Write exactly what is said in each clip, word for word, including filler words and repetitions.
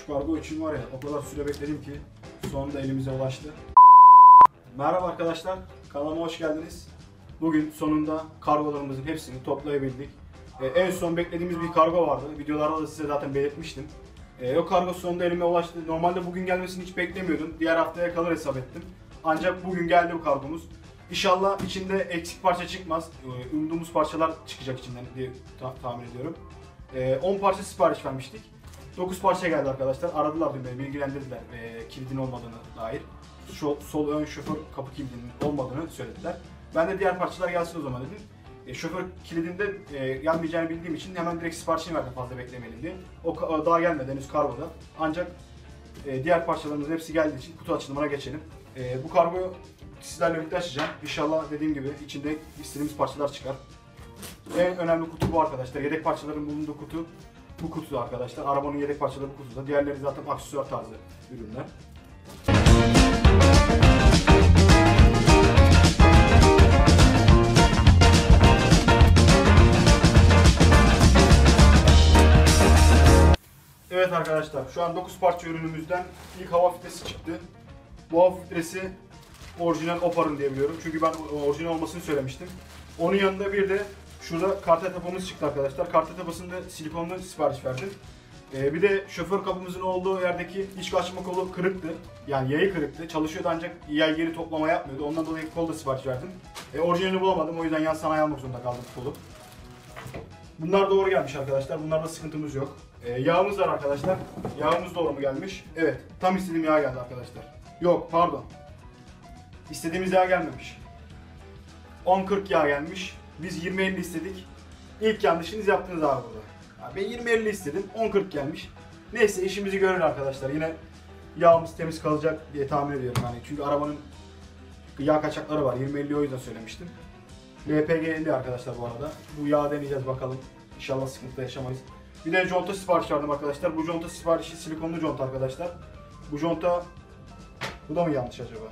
kargo için var ya, o kadar süre bekledim ki sonunda elimize ulaştı. Merhaba arkadaşlar, kanalıma hoş geldiniz. Bugün sonunda kargolarımızın hepsini toplayabildik. Ee, en son beklediğimiz bir kargo vardı. Videolarda da size zaten belirtmiştim. Ee, o kargo sonunda elime ulaştı. Normalde bugün gelmesini hiç beklemiyordum. Diğer haftaya kalır hesap ettim. Ancak bugün geldi bu kargomuz. İnşallah içinde eksik parça çıkmaz. Ee, umduğumuz parçalar çıkacak içinden diye tahmin ediyorum. Ee, on parça sipariş vermiştik. dokuz parça geldi arkadaşlar. Aradılar dün beni, bilgilendirdiler e, kilidin olmadığını dair. Şu, sol ön şoför kapı kilidinin olmadığını söylediler. Ben de diğer parçalar gelsin o zaman dedim. E, şoför kilidinde e, gelmeyeceğini bildiğim için hemen direkt siparişini verdim fazla beklemeyelim diye. O daha gelmedi henüz kargoda. Ancak e, diğer parçalarımızın hepsi geldiği için kutu açılımına geçelim. E, bu kargoyu sizlerle birlikte açacağım. İnşallah dediğim gibi içinde istediğimiz parçalar çıkar. En önemli kutu bu arkadaşlar. Yedek parçaların bulunduğu kutu bu kutuda arkadaşlar. Arabanın yedek parçaları bu kutuda. Diğerleri zaten aksesuar tarzı ürünler. Evet arkadaşlar, şu an dokuz parça ürünümüzden ilk hava filtresi çıktı. Bu hava filtresi orijinal Opar'ın diye biliyorum. Çünkü ben orijinal olmasını söylemiştim. Onun yanında bir de şurada karta tapamız çıktı arkadaşlar. Karta tapasında silikonlu sipariş verdim. Ee, bir de şoför kapımızın olduğu yerdeki iç açma kolu kırıktı. Yani yayı kırıktı. Çalışıyordu ancak yay geri toplama yapmıyordu. Ondan dolayı kol da sipariş verdim. Ee, orijinalini bulamadım. O yüzden yan sanayi almak zorunda kaldım kolu. Bunlar doğru gelmiş arkadaşlar. Bunlarda sıkıntımız yok. Ee, yağımız var arkadaşlar. Yağımız doğru mu gelmiş? Evet. Tam istediğim yağ geldi arkadaşlar. Yok pardon. İstediğimiz yağ gelmemiş. on kırk yağ gelmiş. Biz yirmi elli istedik. İlk yanlışınızı yaptınız abi burada. Ben yirmi elli istedim. on kırk gelmiş. Neyse işimizi görür arkadaşlar. Yine yağımız temiz kalacak diye tahmin ediyorum. Yani çünkü arabanın yağ kaçakları var. yirmi elli o yüzden söylemiştim. L P G elli arkadaşlar bu arada. Bu yağı deneyeceğiz bakalım. İnşallah sıkıntı yaşamayız. Bir de conta sipariş verdim arkadaşlar. Bu conta siparişi silikonlu conta arkadaşlar. Bu conta... Bu da mı yanlış acaba?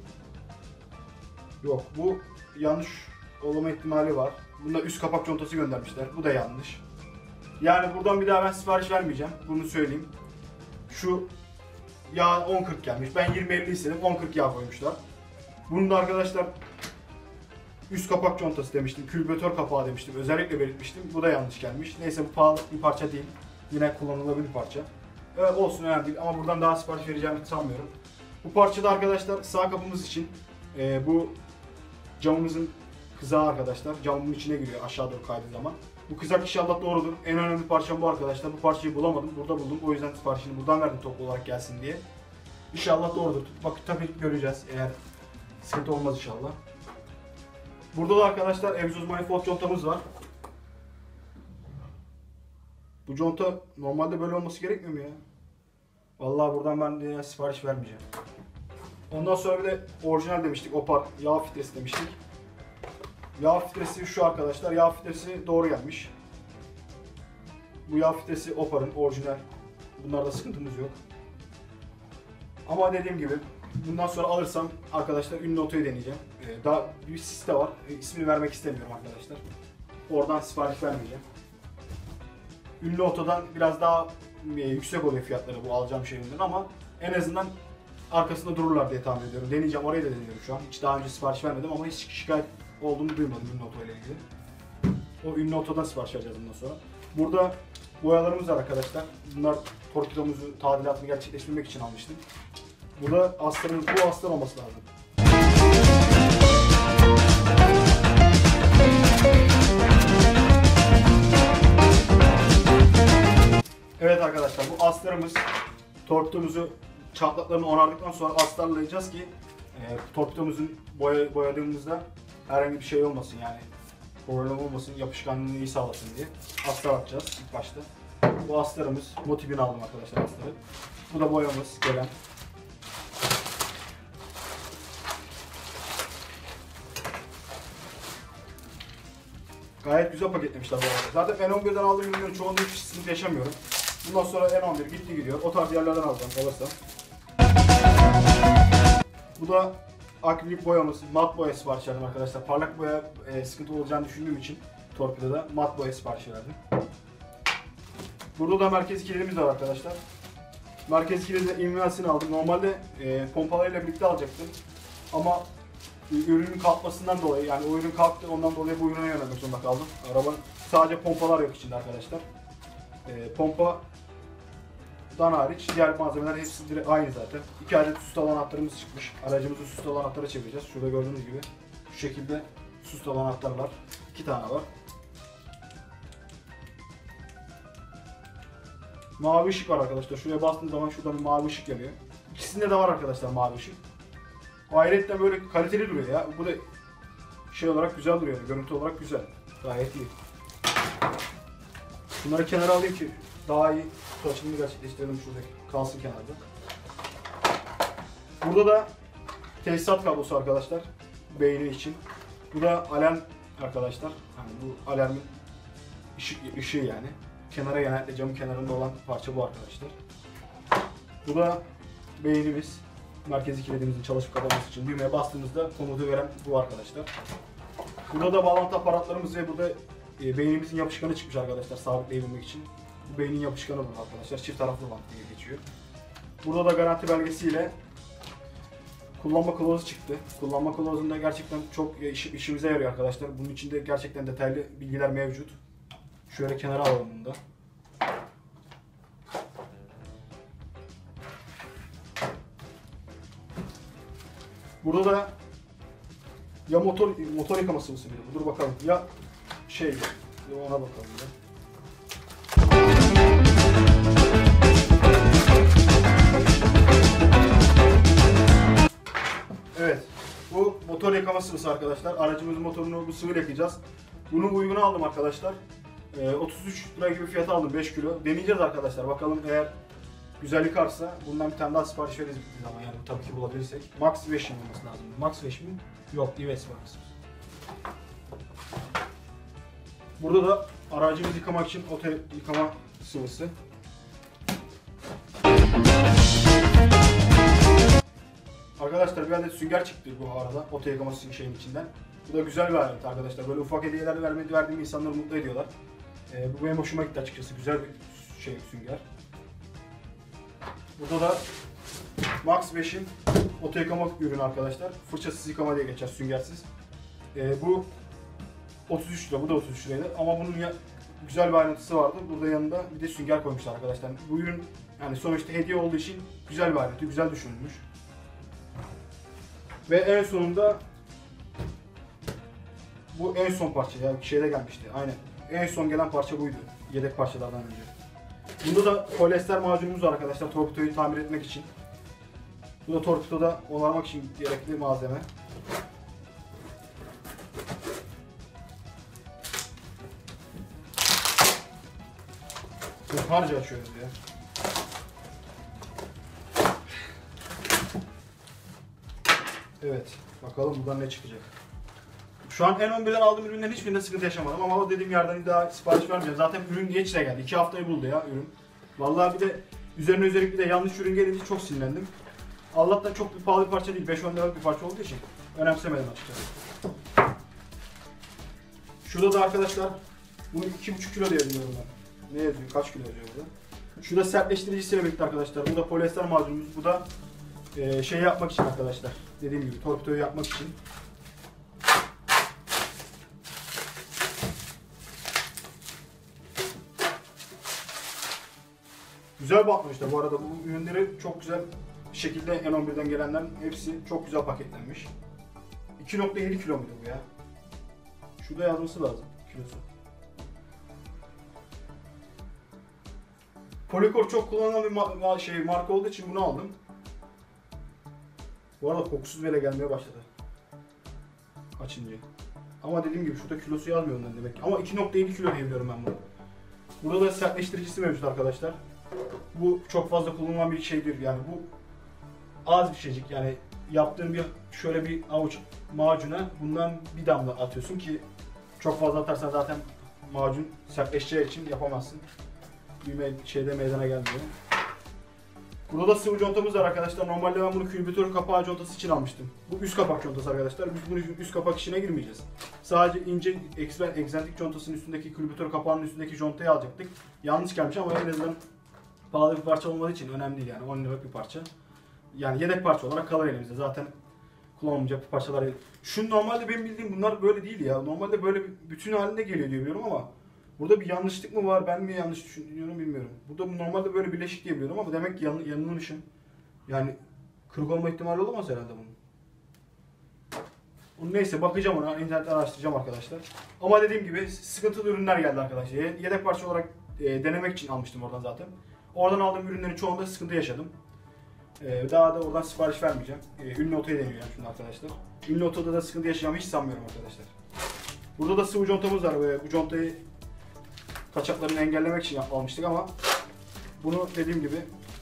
Yok, bu yanlış olma ihtimali var. Bunda üst kapak contası göndermişler. Bu da yanlış. Yani buradan bir daha ben sipariş vermeyeceğim. Bunu söyleyeyim. Şu yağ on kırk gelmiş. Ben yirmi elli istedim. on kırk yağ koymuşlar. Bunu da arkadaşlar üst kapak contası demiştim. Külbütör kapağı demiştim. Özellikle belirtmiştim. Bu da yanlış gelmiş. Neyse bu pahalı bir parça değil. Yine kullanılabilir bir parça. Evet, olsun önemli değil ama buradan daha sipariş vereceğimi sanmıyorum. Bu parça da arkadaşlar sağ kapımız için. Ee, bu camımızın kızağı arkadaşlar. Camın içine giriyor aşağı doğru kaydığı zaman. Bu kızak inşallah doğrudur. En önemli parçam bu arkadaşlar. Bu parçayı bulamadım. Burada buldum. O yüzden siparişini buradan verdim toplu olarak gelsin diye. İnşallah doğrudur. Bak tabii göreceğiz eğer sıkıntı olmaz inşallah. Burada da arkadaşlar egzoz manifold contamız var. Bu conta normalde böyle olması gerekmiyor mu ya? Vallahi buradan ben de sipariş vermeyeceğim. Ondan sonra bir de orijinal demiştik. Opar yağ filtresi demiştik. Yağ filtresi şu arkadaşlar. Yağ filtresi doğru gelmiş. Bu yağ filtresi Opar'ın orijinal. Bunlarda sıkıntımız yok. Ama dediğim gibi bundan sonra alırsam arkadaşlar ünlü otoyu deneyeceğim. Ee, daha bir site var. Ee, ismini vermek istemiyorum arkadaşlar. Oradan sipariş vermeyeceğim. Ünlü otodan biraz daha e, yüksek oluyor fiyatları bu alacağım şeyinden ama en azından arkasında dururlar diye tahmin ediyorum. Deneyeceğim, orayı da deniyorum şu an. Hiç daha önce sipariş vermedim ama hiç şikayet olduğunu duymadım ünlü oto ile ilgili. O ünlü otodan sipariş vereceğiz bundan sonra. Burada boyalarımız var arkadaşlar. Bunlar torpidomuzu tadilatını gerçekleştirmek için almıştım. Burada astarımız, bu astar olması lazım. Evet arkadaşlar, bu astarımız torpidomuzu çatlaklarını onardıktan sonra astarlayacağız ki e, torpidomuzun boya, boyadığımızda herhangi bir şey olmasın, yani problem olmasın, yapışkanlığını iyi sağlasın diye astar atacağız ilk başta. Bu astarımız, Motiv'ini aldım arkadaşlar astarı. Bu da boyamız gelen. Gayet güzel paketlemişler bu arada. Zaten N on birden aldığım ürünlerin çoğunda hiç sıkıntı yaşamıyorum. Bundan sonra N on bir gitti gidiyor. O tarz yerlerden alacağım alırsam. Bu da akrilik boyamız, mat boya sipariş verdim arkadaşlar. Parlak boya e, sıkıntı olacağını düşündüğüm için torpidoda mat boya sipariş verdim. Burada da merkezi kilidimiz var arkadaşlar. Merkez kilidinde invensini aldım. Normalde e, pompalarıyla birlikte alacaktım. Ama e, ürünün kalkmasından dolayı, yani o ürün kalktı, ondan dolayı bu ürüne yönelmek zorunda kaldım. Arabanın sadece pompalar yok içinde arkadaşlar. E, pompa dan hariç diğer malzemeler hepsi direkt aynı zaten. İki adet süs tavan anahtarımız çıkmış. Aracımızı süs tavan anahtara çevireceğiz. Şurada gördüğünüz gibi şu şekilde süs tavan anahtarı var. İki tane var. Mavi ışık var arkadaşlar. Şuraya bastığım zaman şuradan bir mavi ışık yanıyor. İkisinde de var arkadaşlar mavi ışık. Ayrıca böyle kaliteli duruyor ya. Bu da şey olarak güzel duruyor. Görüntü olarak güzel. Gayet iyi. Bunları kenara alayım ki daha iyi kutu açılımını gerçekleştirelim, şuradaki kalsın kenarda. Burada da tesisat kablosu arkadaşlar. Beyni için. Bu da alarm arkadaşlar. Yani bu alarmın ışık, ışığı yani. Kenara, genellikle camın kenarında olan parça bu arkadaşlar. Bu da beynimiz. Merkezi kilidimizin çalışıp kapanması için düğmeye bastığımızda komutu veren bu arkadaşlar. Burada da bağlantı aparatlarımız ve burada e, beynimizin yapışkanı çıkmış arkadaşlar sabitleyebilmek için. Bu beynin yapışkanı bu arkadaşlar. Çift taraflı bant diye geçiyor. Burada da garanti belgesiyle kullanma kılavuzu çıktı. Kullanma kılavuzunda gerçekten çok iş, işimize yarıyor arkadaşlar. Bunun içinde gerçekten detaylı bilgiler mevcut. Şöyle kenara alalım bunu da. Burada da ya motor motor yıkaması mısın? Dur bakalım. Ya şey, ya ona bakalım ya. Evet. Bu motor yıkama sıvısı arkadaşlar. Aracımızın motorunu bu sıvıyla yakacağız. Bunun uygun aldım arkadaşlar. Ee, otuz üç lira gibi fiyata aldım, beş kilo. Deneyeceğiz arkadaşlar. Bakalım eğer güzel yıkarsa bundan bir tane daha sipariş veririz bir zaman, yani tabii ki bulabilirsek. Max beş olması lazım. Max beş mi? Yok, Ives var. Burada da aracımızı yıkamak için oto yıkama sıvısı. Arkadaşlar bir adet sünger çıktı bu arada oto yıkama şeyin içinden. Bu da güzel bir alet arkadaşlar. Böyle ufak hediyeler vermedi verdiğim insanları mutlu ediyorlar. Ee, bu benim hoşuma gitti açıkçası. Güzel bir şey sünger. Burada da Max beşin oto yıkama ürünü arkadaşlar. Fırçasız yıkama diye geçer, süngersiz. Ee, bu otuz üç lira, bu da otuz üç liraydı ama bunun ya, güzel bir ayrıntısı vardı. Burada yanında bir de sünger koymuşlar arkadaşlar. Bu ürün yani sonuçta hediye olduğu için güzel bir ayrıntı, güzel düşünülmüş. Ve en sonunda bu en son parça ya, şeyde gelmişti. Aynen. En son gelen parça buydu. Yedek parçalardan önce. Bunda da polyester macunumuz var arkadaşlar, torpidoyu tamir etmek için. Bu da torpidoda onarmak için gerekli malzeme. Harca açıyoruz ya. Evet, bakalım buradan ne çıkacak. Şu an N on birden aldığım ürünlerin hiçbirinde sıkıntı yaşamadım ama o dediğim yerden daha sipariş vermeyeceğim. Zaten ürün geç de geldi. iki haftayı buldu ya ürün. Vallahi bir de üzerine üzerine bir de yanlış ürün gelince çok sinirlendim. Allah'tan çok bir pahalı bir parça değil. beş on liralık bir parça olduğu için önemsemedim açıkçası. Şurada da arkadaşlar bunu iki buçuk kilo diye biliyorum ben. Ne yazıyor? Kaç kilo yazıyor burada? Şurada sertleştiricisiyle birlikte arkadaşlar. Bu da polyester macunumuz. Bu da e, şey yapmak için arkadaşlar. Dediğim gibi torpidoyu yapmak için. Güzel bakmışlar bu arada. Bu ürünleri çok güzel bir şekilde N on birden gelenlerin hepsi çok güzel paketlenmiş. iki nokta yedi kilo muydu bu ya? Şurada yazması lazım kilosu. Polycor çok kullanılan bir ma ma şey marka olduğu için bunu aldım. Bu arada kokusuz bile gelmeye başladı. Açınca. Ama dediğim gibi şurada kilosu yazmıyor ondan demek ki. Ama iki nokta yedi kilo diyebiliyorum ben bunu. Burada da sertleştiricisi mevcut arkadaşlar. Bu çok fazla kullanılan bir şey değil, yani bu az bir şeycik, yani yaptığın bir şöyle bir avuç macuna bundan bir damla atıyorsun ki çok fazla atarsan zaten macun sertleşeceği için yapamazsın. Bir şeyde meydana gelmiyor. Burada da sıvı contamız var arkadaşlar. Normalde ben bunu külbütör kapağı contası için almıştım. Bu üst kapak contası arkadaşlar. Biz bunu üst kapak işine girmeyeceğiz. Sadece ince egzantrik contasının üstündeki külbütör kapağının üstündeki contayı alacaktık. Yanlış gelmiş ama en azından pahalı bir parça olmadığı için önemli değil yani, on liralık bir parça. Yani yedek parça olarak kalır elimizde zaten, kullanılmayacak bir parçalar. Şu normalde benim bildiğim bunlar böyle değil ya. Normalde böyle bir bütün halinde geliyor diye biliyorum ama burada bir yanlışlık mı var, ben mi yanlış düşünüyorum bilmiyorum. Burada normalde böyle birleşik diye biliyorum ama demek ki yan, yanılmışım. Yani kırık olma ihtimali olamaz herhalde bunun. Neyse, bakacağım ona, internetten araştıracağım arkadaşlar. Ama dediğim gibi sıkıntılı ürünler geldi arkadaşlar. Yedek parça olarak e, denemek için almıştım oradan zaten. Oradan aldığım ürünlerin çoğunda sıkıntı yaşadım. E, daha da oradan sipariş vermeyeceğim. E, ünlü otoya deniyor yani şimdi arkadaşlar. Ünlü otoda da sıkıntı yaşayacağımı hiç sanmıyorum arkadaşlar. Burada da sıvı contamız var ve bu contayı kaçaklarını engellemek için almıştık ama bunu dediğim gibi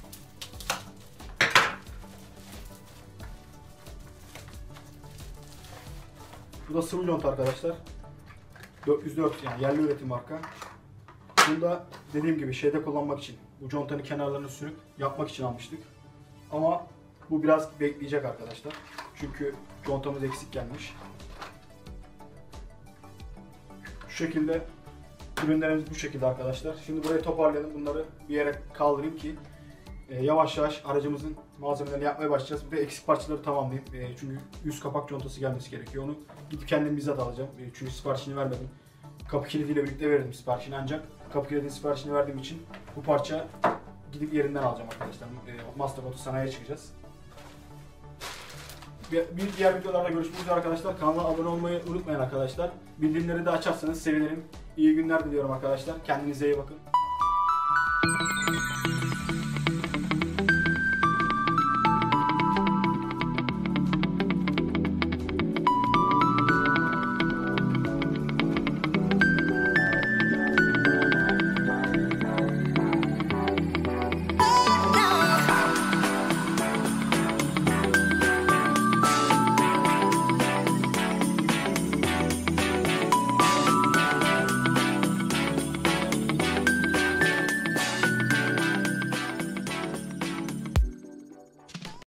bu da sıvı conta arkadaşlar. dört yüz dört yani yerli üretim marka. Bunu da dediğim gibi şeyde kullanmak için, bu contanın kenarlarını sürüp yapmak için almıştık. Ama bu biraz bekleyecek arkadaşlar. Çünkü contamız eksik gelmiş. Şu şekilde ürünlerimiz bu şekilde arkadaşlar. Şimdi burayı toparlayalım. Bunları bir yere kaldırayım ki e, yavaş yavaş aracımızın malzemelerini yapmaya başlayacağız. Bir de eksik parçaları tamamlayayım. E, çünkü yüz kapak contası gelmesi gerekiyor. Onu gidip kendim bizzat alacağım. E, çünkü siparişini vermedim. Kapı kilidiyle birlikte verdim siparişini, ancak kapı kilidinin siparişini verdiğim için bu parça gidip yerinden alacağım arkadaşlar. E, Master Auto sanayiye çıkacağız. Bir, bir diğer videolarda görüşmek üzere arkadaşlar. Kanala abone olmayı unutmayın arkadaşlar. Bildirimleri de açarsanız sevinirim. İyi günler diliyorum arkadaşlar. Kendinize iyi bakın.